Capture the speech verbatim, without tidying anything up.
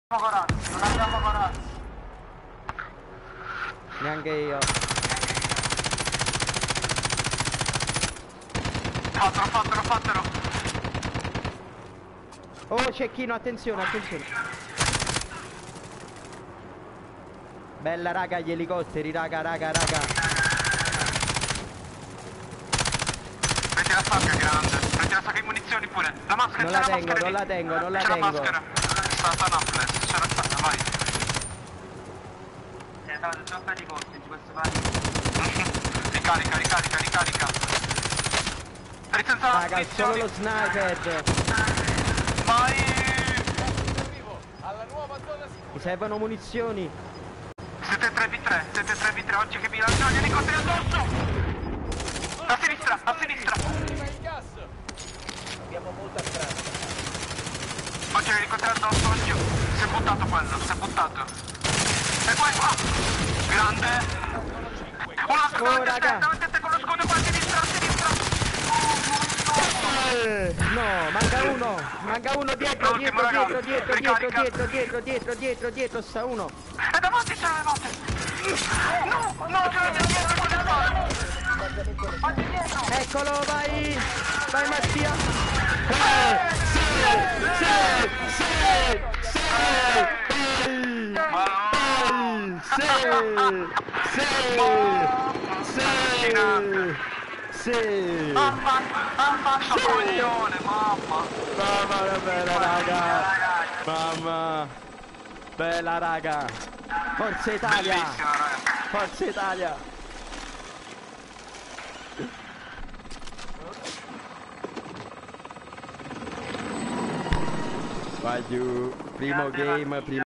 corazzi, non abbiamo corazzi. Neanche io. Fatelo, fatelo, fatelo. Oh, cecchino, attenzione, attenzione. Bella raga, gli elicotteri, raga, raga, raga. Prendi la sacca grande, prendi la sacca di munizioni pure. La maschera, Non c'è la la tengo, maschera non lì. la tengo, non la C'è la tengo. maschera. Sta sta Naples, c'è la sacca, vai. Eh, dai, troppo di corti in questo paese. Ricarica, ricarica, ricarica. Senza la Raga, solo lo sniper. Vai! Mi servono munizioni. Siete tre v tre, siete tre v tre, oggi che mi lanciano gli elicotteri addosso! A sinistra, a sinistra! Abbiamo molta strada. Oggi l'elicottero addosso, oggi. Si è buttato quello, si è buttato. E poi qua! Grande! Un altro Oh, davanti a te, raga. davanti a te con lo scudo qua a sinistra, a sinistra! No, manca uno. Manca uno dietro, L'ultimo, dietro, raga. dietro, dietro, dietro, Ricarica. dietro, dietro, dietro, dietro, dietro, sta uno. E davanti c'è la notte! No, no, c'è la dietro con le spalle! Oggi dietro! Eccolo, vai. Vai Mattia. Sì, Sì, sì, sì, sì. Mamma, mamma, sto coglione, mamma! Mamma, che bella raga. Mamma. Bella raga. Forza Italia. Bellissima, raga! Forza Italia. Vai giù. Primo Grande, game, Mattia. primo